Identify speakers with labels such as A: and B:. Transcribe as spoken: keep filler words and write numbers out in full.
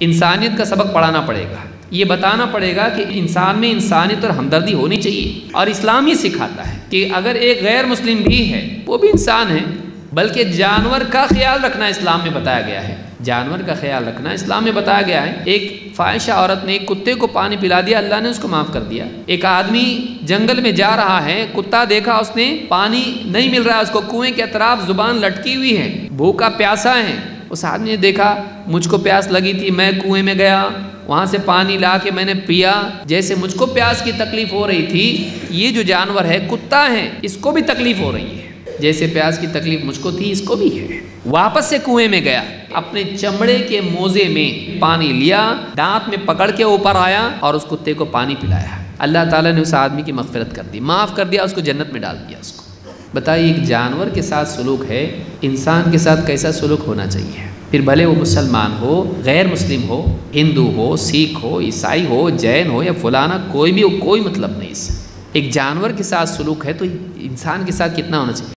A: انسانیت کا سبق پڑھانا پڑے گا، یہ بتانا پڑے گا کہ انسان میں انسانیت اور ہمدردی ہونی چاہیے۔ اور اسلام یہ سکھاتا ہے کہ اگر ایک غیر مسلم بھی ہے وہ بھی انسان ہے، بلکہ جانور کا خیال رکھنا اسلام میں بتایا گیا ہے، جانور کا خیال رکھنا اسلام میں بتایا گیا ہے۔ ایک فاحشہ عورت نے ایک کتے کو پانی پلا دیا، اللہ نے اس کو معاف کر دیا۔ ایک آدمی جنگل میں جا رہا ہے، کتا دیکھا اس نے، پانی نہیں مل رہا ہے اس کو، کنویں کے اطراف زبان لٹکی ہوئی ہے، بھوکا پیاسا ہے۔ اس آدمی نے دیکھا مجھ کو پیاس لگی تھی، میں کنویں میں گیا، وہاں سے پانی لا کے میں نے پیا، جیسے مجھ کو پیاس کی تکلیف ہو رہی تھی، یہ جو جانور ہے کتا ہے اس کو بھی تکلیف ہو رہی ہے، جیسے پیاس کی تکلیف مجھ کو تھی اس کو بھی ہے۔ واپس سے کنویں میں گیا، اپنے چمڑے کے موزے میں پانی لیا، دانت میں پکڑ کے اوپر آیا اور اس کتے کو پانی پلایا۔ اللہ تعالیٰ نے اس آدمی کی مغفرت کر دی، معاف کر دیا، اس کو جنت میں ڈال دیا۔ اس کو بتائیے ایک جانور کے ساتھ سلوک ہے، انسان کے ساتھ کیسا سلوک ہونا چاہیے؟ پھر بھلے وہ مسلمان ہو، غیر مسلم ہو، ہندو ہو، سکھ ہو، عیسائی ہو، جین ہو یا فلانا کوئی بھی ہو، کوئی مطلب نہیں اس سے۔ ایک جانور کے ساتھ سلوک ہے تو انسان کے ساتھ کتنا ہونا چاہیے؟